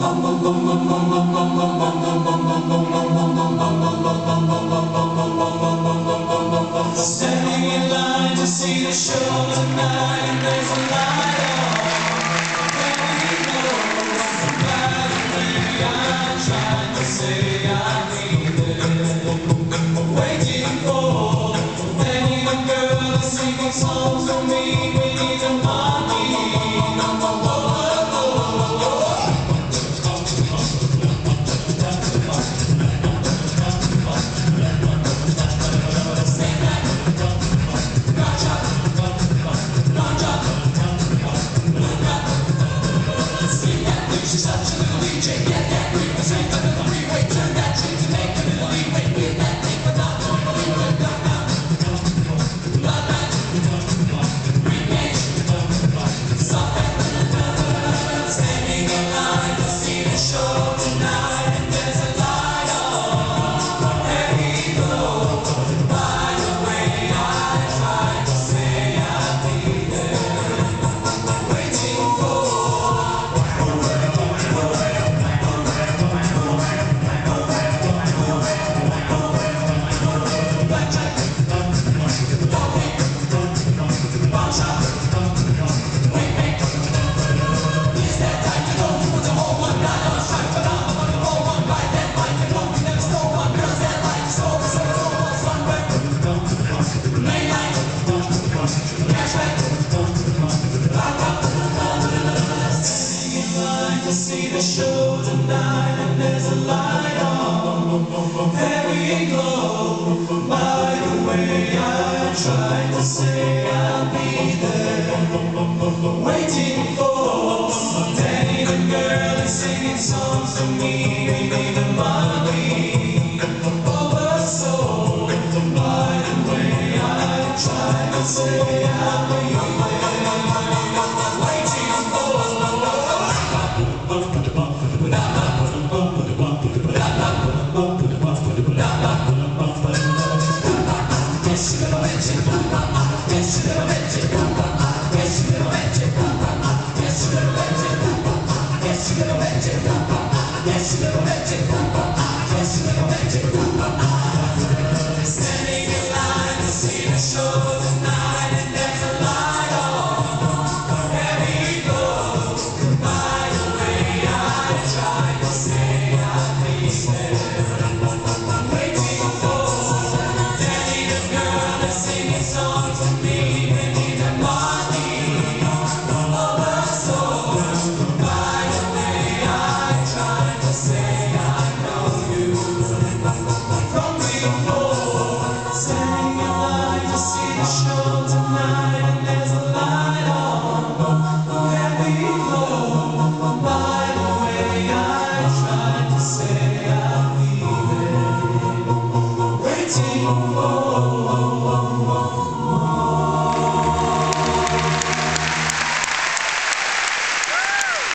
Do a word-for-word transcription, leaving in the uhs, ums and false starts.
Standing in line to see the show tonight, and there's a light on. Where we go, by the way I tried to say I need it. Waiting for any young girl to sing songs for me. We need a money. She's such a little D J, get that green, the same kind of the freeway, turn that shit to make a little leeway, get that thing, but not no leeway, not now. Love that, reengage, stop that, standing in line to see the show tonight, and there's a light on, there we go. By the way I tried to say I'd be there, waiting for. See the show tonight, and there's a light on, there we go. By the way I tried to say I'll be there, waiting for Danny the girl and singing songs to me. We need the money over soul. By the way I tried to say I'll be there, waiting for. Standing in line to see the show tonight, and there's a light on, there we go. By the way I tried to say I'd be there, waiting for Danny the girl that's singing songs to me. We need the money over soul. By the way I tried to say I know you from before. Standing in line to see the show tonight, and there's a light on, there we go. By the way I tried to say I'll be there, waiting for.